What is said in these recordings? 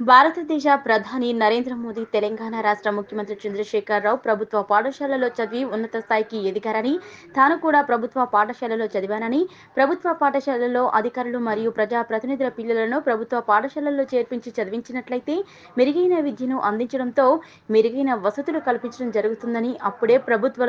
భారతదేశ ప్రధాని నరేంద్ర మోదీ తెలంగాణ రాష్ట్ర ముఖ్యమంత్రి చంద్రశేఖర్ రావు ప్రభుత్వ పాఠశాలలో చదివి ఉన్నత స్థాయికి ఎదిగారని, తాను కూడా ప్రభుత్వ పాఠశాలలో చదివానని, ప్రభుత్వ పాఠశాలలో అధికారులు మరియు ప్రజా ప్రతినిధుల పిల్లలను ప్రభుత్వ పాఠశాలల్లో చేర్పించి చదివించినట్లయితే మెరుగైన విద్యను అందించడంతో మెరుగైన వసతులు కల్పించడం జరుగుతుందని, అప్పుడే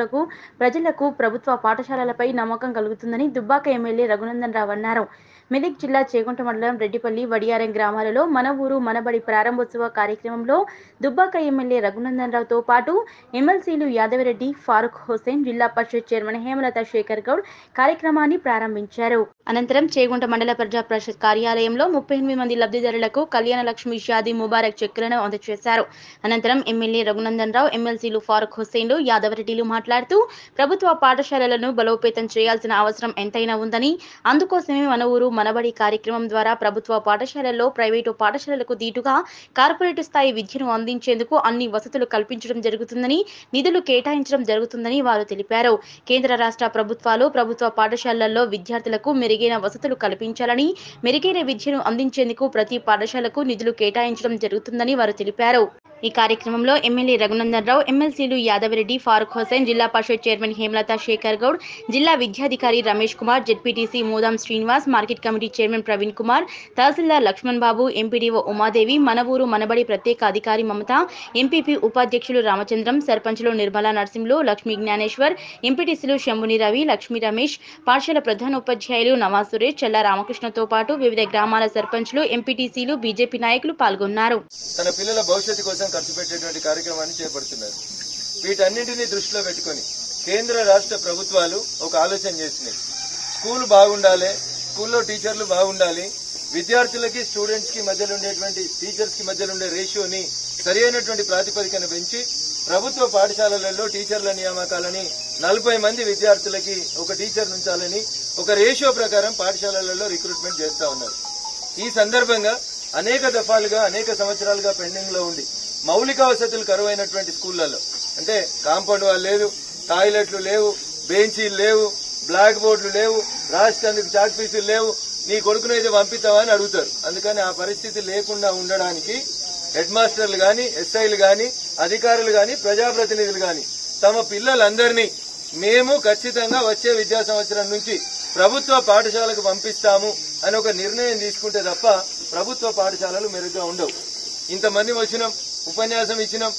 ప్రజలకు ప్రభుత్వ పాఠశాలలపై నమ్మకం కలుగుతుందని దుబ్బాక ఎమ్మెల్యే రఘునందన్ రావు అన్నారు. మెదక్ జిల్లా చేగుంట మండలం రెడ్డిపల్లి, వడియారం గ్రామాలలో మన ఊరు మనబడి ప్రారంభోత్సవ కార్యక్రమంలో దుబ్బాక ఎమ్మెల్యే రఘునందన్ రావుతో పాటు ఎమ్మెల్సీలు యాదవరెడ్డి, ఫారూక్ హుసేన్, జిల్లా పరిషత్ చైర్మన్ హేమలత శేఖర్ గౌడ్ కార్యక్రమాన్ని ప్రారంభించారు. అనంతరం చేగుంట మండల ప్రజా పరిషత్ కార్యాలయంలో 38 మంది లబ్ధిదారులకు కళ్యాణ లక్ష్మి షాదీ ముబారక్ చెక్కులను అందజేశారు. అనంతరం ఎమ్మెల్యే రఘునందన్ రావు, ఎమ్మెల్సీలు ఫారూక్ హుసేన్లు, యాదవరెడ్డిలు మాట్లాడుతూ ప్రభుత్వ పాఠశాలలను బలోపేతం చేయాల్సిన అవసరం ఎంతైనా ఉందని, అందుకోసమే మన ఊరు మనబడి కార్యక్రమం ద్వారా ప్రభుత్వ పాఠశాలల్లో ప్రైవేటు పాఠశాలలకు దీటుగా కార్పొరేట్ స్థాయి విద్యను అందించేందుకు అన్ని వసతులు కల్పించడం జరుగుతుందని, నిధులు కేటాయించడం జరుగుతుందని వారు తెలిపారు. కేంద్ర రాష్ట్ర ప్రభుత్వాలు ప్రభుత్వ పాఠశాలల్లో విద్యార్థులకు మెరుగైన వసతులు కల్పించాలని, మెరుగైన విద్యను అందించేందుకు ప్రతి పాఠశాలకు నిధులు కేటాయించడం జరుగుతుందని వారు తెలిపారు. ఈ కార్యక్రమంలో ఎమ్మెల్యే రఘునందన్ రావు, ఎమ్మెల్సీలు యాదవరెడ్డి, ఫారూక్ హుసేన్, జిల్లా పరిషత్ చైర్మన్ హేమలత శేఖర్ గౌడ్, జిల్లా విద్యాధికారి Ramesh Kumar, ZPTC Moodam Srinivas, market committee chairman Praveen Kumar, tahsildar Laxman Babu, MPDO Umadevi, Mana Ooru మనబడి ప్రత్యేక అధికారి మమత, ఎంపీపీ ఉపాధ్యక్షులు రామచంద్రం, సర్పంచులు నిర్మలా నరసింహులు, లక్ష్మీ జ్ఞానేశ్వర్, ఎంపీటీసీలు శంభుని రవి, లక్ష్మీ రమేష్, పాఠశాల ప్రధానోపాధ్యాయులు నవాజ్ సురేష్, చల్లా రామకృష్ణతో పాటు వివిధ గ్రామాల సర్పంచులు, ఎంపీటీసీలు, బీజేపీ నాయకులు పాల్గొన్నారు. తన పిల్లల భవిష్యత్తు కోసం ఖర్చు పెట్టేటువంటి కార్యక్రమాన్ని చేపడుతున్నారు. వీటన్నింటినీ దృష్టిలో పెట్టుకుని కేంద్ర రాష్ట్ర ప్రభుత్వాలు ఒక ఆలోచన చేసినాయి. స్కూల్ బాగుండాలి, స్కూల్లో టీచర్లు బాగుండాలి, విద్యార్థులకి స్టూడెంట్స్ కి మధ్యలో ఉండేటువంటి టీచర్స్ కి మధ్యలో ఉండే రేషియోని సరి అయినటువంటి ప్రాతిపదికన పెంచి ప్రభుత్వ పాఠశాలలలో టీచర్ల నియామకాలని 40 మంది విద్యార్థులకి ఒక టీచర్ నుంచాలని ఒక రేషియో ప్రకారం పాఠశాలలలో రిక్రూట్మెంట్ చేస్తా ఉన్నారు. ఈ సందర్భంగా అనేక దఫాలుగా అనేక సంవత్సరాలుగా పెండింగ్ లో ఉండి మౌలిక వసతులు కరువైనటువంటి స్కూళ్లలో, అంటే కాంపౌండ్ వాల్ లేదు, టాయిలెట్లు లేవు, బెంచీలు లేవు, బ్లాక్ బోర్డులు లేవు, రాష్ట్రానికి చాక్ పీసులు లేవు, నీ కొడుకునైతే పంపిస్తావా అని అడుగుతారు. అందుకని ఆ పరిస్థితి లేకుండా ఉండడానికి హెడ్ మాస్టర్లు గాని, ఎస్ఐలు గాని, అధికారులు గాని, ప్రజాప్రతినిధులు గాని తమ పిల్లలందరినీ మేము ఖచ్చితంగా వచ్చే విద్యా సంవత్సరం నుంచి ప్రభుత్వ పాఠశాలకు పంపిస్తాము అని ఒక నిర్ణయం తీసుకుంటే తప్ప ప్రభుత్వ పాఠశాలలు మెరుగ్గా ఉండవు. ఇంతమంది వచ్చినాం, ఉపన్యాసం ఇచ్చినాం,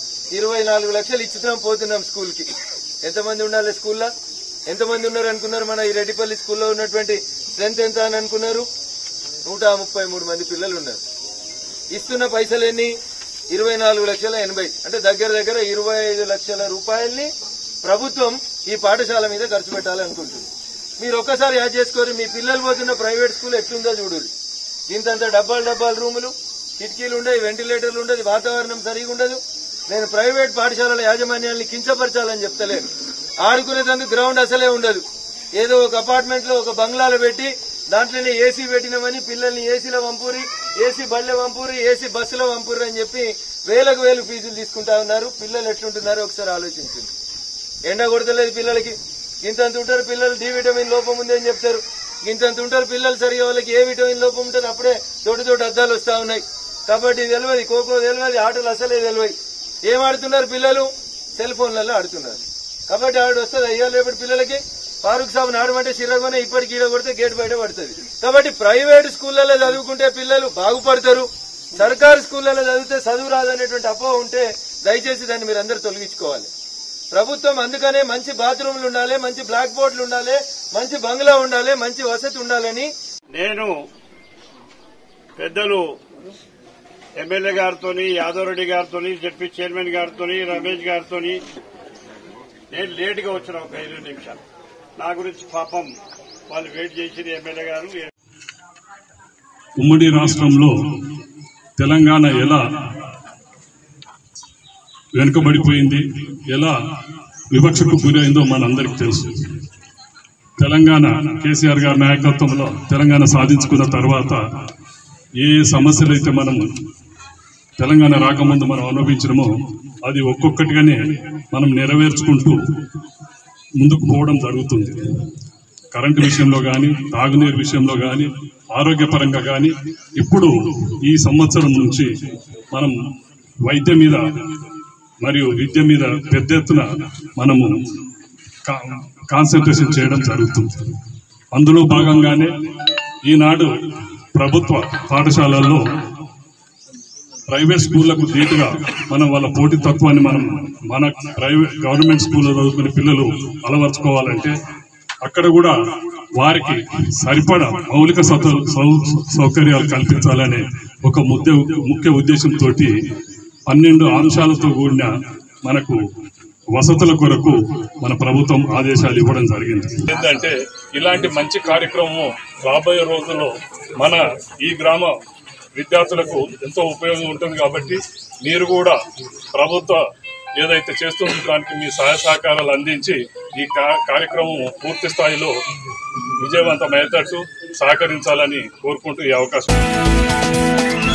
24 లక్షలు ఇచ్చినాం, పోతున్నాం స్కూల్ కి. ఎంతమంది ఉండాలి స్కూల్లో? ఎంతమంది ఉన్నారు అనుకున్నారు? మన ఈ రెడ్డిపల్లి స్కూల్లో ఉన్నటువంటి స్ట్రెంత్ ఎంత అని అనుకున్నారు? 133 మంది పిల్లలు ఉన్నారు. ఇస్తున్న పైసలు ఎన్ని? 24,80,000, అంటే దగ్గర 25 లక్షల రూపాయల్ని ప్రభుత్వం ఈ పాఠశాల మీద ఖర్చు పెట్టాలనుకుంటుంది. మీరు ఒక్కసారి యాడ్ చేసుకోరు, మీ పిల్లలు పోతున్న ప్రైవేట్ స్కూల్ ఎట్లుందో చూడుర్రి. ఇంతంత డబ్బాలు రూములు, కిటికీలు ఉండవు, వెంటిలేటర్లు ఉండదు, వాతావరణం సరిగా ఉండదు. నేను ప్రైవేట్ పాఠశాలల యాజమాన్యాన్ని కించపరచాలని చెప్తలేను. ఆడుకునేందుకు గ్రౌండ్ అసలే ఉండదు. ఏదో ఒక అపార్ట్మెంట్ లో ఒక బంగ్లాలో పెట్టి దాంట్లోనే ఏసీ పెట్టినామని పిల్లల్ని ఏసీలో పంపూరి, ఏసీ బళ్ళె పంపూరి, ఏసీ బస్సులో పంపూరి అని చెప్పి వేలకు వేలు ఫీజులు తీసుకుంటా ఉన్నారు. పిల్లలు ఎట్లుంటున్నారో ఒకసారి ఆలోచించండి. ఎండ కొడతలేదు పిల్లలకి, ఇంతంత ఉంటారు పిల్లలు, డి విటమిన్ లోపం ఉంది అని చెప్తారు. ఇంతంత ఉంటారు పిల్లలు, సరిగా వాళ్ళకి ఏ విటమిన్ లోపం ఉంటుంది. అప్పుడే తోటి అద్దాలు వస్తా ఉన్నాయి. కబడ్డీ తెలియదు, ఖోఖో తెలియదు, ఆటలు అసలే తెలియదు. ఏం ఆడుతున్నారు పిల్లలు? సెల్ ఫోన్లలో ఆడుతున్నారు. కబడ్డీ ఆడు వస్తుంది అయ్యా రేపటి పిల్లలకి. ఫారూక్ సాబ్ ఆడమంటే చిరగొనే ఇప్పటికి ఈడ కొడితే గేట్ బయట పడుతుంది. కాబట్టి ప్రైవేట్ స్కూళ్లలో చదువుకుంటే పిల్లలు బాగుపడతారు, సర్కారు స్కూళ్లలో చదివితే చదువు రాదనేటువంటి అపోహ ఉంటే దయచేసి దాన్ని మీరు అందరూ తొలగించుకోవాలి. ప్రభుత్వం అందుకనే మంచి బాత్రూమ్లు ఉండాలి, మంచి బ్లాక్ బోర్డులు ఉండాలి, మంచి బంగ్లా ఉండాలి, మంచి వసతి ఉండాలని నేను పెద్దలు ఎమ్మెల్యే గారితో, యాదవరెడ్డి గారితో, జడ్పీ చైర్మన్ గారితో, రమేష్ గారితో నేను లేటుగా వచ్చిన ఒక 20 నిమిషాలు. నా గురించి పాపం వాళ్ళు వెయిట్ చేసిన ఎమ్మెల్యే గారు. ఉమ్మడి రాష్ట్రంలో తెలంగాణ ఎలా వెనుకబడిపోయింది, ఎలా వివక్షకు గురైందో మనందరికీ తెలుసు. తెలంగాణ కేసీఆర్ గారి నాయకత్వంలో తెలంగాణ సాధించుకున్న తర్వాత ఏ సమస్యలైతే మనము తెలంగాణ రాకముందు మనం అనుభవించడమో అది ఒక్కొక్కటిగానే మనం నెరవేర్చుకుంటూ ముందుకు పోవడం జరుగుతుంది. కరెంటు విషయంలో కానీ, తాగునీరు విషయంలో కానీ, ఆరోగ్యపరంగా కానీ ఇప్పుడు ఈ సంవత్సరం నుంచి మనం వైద్యం మీద మరియు విద్య మీద పెద్ద ఎత్తున మనము కాన్సన్ట్రేషన్ చేయడం జరుగుతుంది. అందులో భాగంగానే ఈనాడు ప్రభుత్వ పాఠశాలల్లో ప్రైవేట్ స్కూళ్లకు ధీటుగా మనం వాళ్ళ పోటీతత్వాన్ని మన గవర్నమెంట్ స్కూల్లో చదువుకునే పిల్లలు అలవర్చుకోవాలంటే అక్కడ కూడా వారికి సరిపడా మౌలిక సౌకర్యాలు కల్పించాలనే ఒక ముఖ్య ఉద్దేశంతో 12 అంశాలతో కూడిన మనకు వసతుల కొరకు మన ప్రభుత్వం ఆదేశాలు ఇవ్వడం జరిగింది. ఏంటంటే ఇలాంటి మంచి కార్యక్రమం రాబోయే రోజుల్లో మన ఈ గ్రామ విద్యార్థులకు ఎంతో ఉపయోగం ఉంటుంది. కాబట్టి మీరు కూడా ప్రభుత్వ ఏదైతే చేస్తుందో దానికి మీ సహాయ సహకారాలు అందించి ఈ కార్యక్రమం పూర్తి స్థాయిలో విజయవంతమయ్యేటట్టు సహకరించాలని కోరుకుంటూ ఈ అవకాశం